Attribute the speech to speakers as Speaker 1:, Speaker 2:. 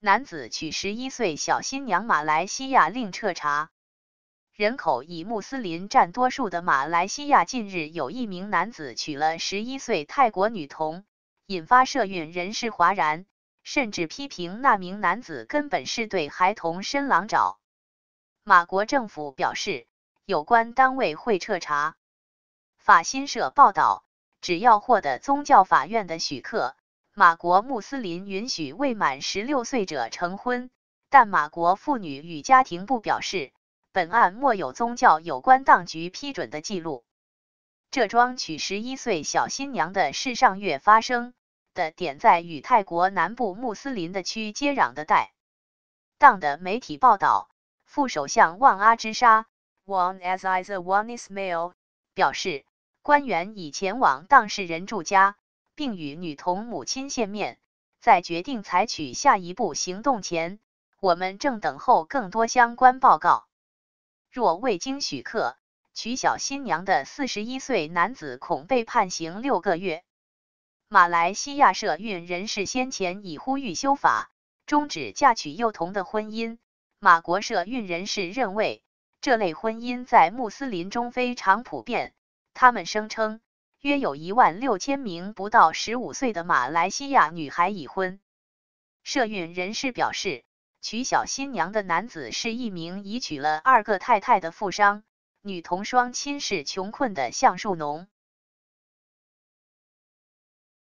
Speaker 1: 男子娶11岁小新娘，马来西亚令彻查。人口以穆斯林占多数的马来西亚，近日有一名男子娶了11岁泰国女童，引发社运人士哗然，甚至批评那名男子根本是对孩童伸狼爪。马国政府表示，有关单位会彻查。法新社报道，只要获得宗教法院的许可，马国穆斯林允许未满16岁者成婚，但马国妇女与家庭部表示，本案没有宗教有关当局批准的记录。这桩娶11岁小新娘的事上月发生的点在与泰国南部穆斯林的区接壤的带当的媒体报道，副首相旺阿之沙 Wang Azizah Ismail 表示，官员已前往当事人住家，并与女童母亲见面，在决定采取下一步行动前，我们正等候更多相关报告。若未经许可，娶小新娘的41岁男子恐被判刑6个月。马来西亚社运人士先前已呼吁修法，终止嫁娶幼童的婚姻。马国社运人士认为，这类婚姻在穆斯林中非常普遍。他们声称，约有16000名不到15岁的马来西亚女孩已婚。社运人士表示，娶小新娘的男子是一名已娶了2个太太的富商，女童双亲是穷困的橡树农。